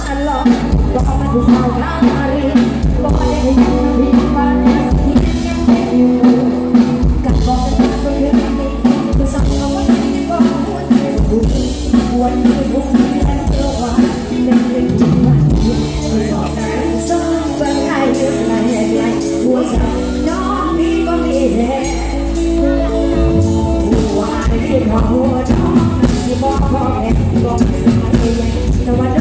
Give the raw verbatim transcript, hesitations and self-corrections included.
อันหลอกบอกมาดูสาวงามมารีบอกมาได้ให้ยังมีความที่ยังเป็นอยู่กับบอกกันมาตัวเรื่องนี้คือสั่งเอาไว้ที่บอกหัวใจบุญหัวใจบุญและเจ้าว่าเป็นเรื่องจริงว่าสองสองบางไงเรื่องไรไรหัวใจน้องนี่ก็มีแรงหัวใจหัวน้องที่บอกพ่อแม่บอกไม่ได้แต่ว่า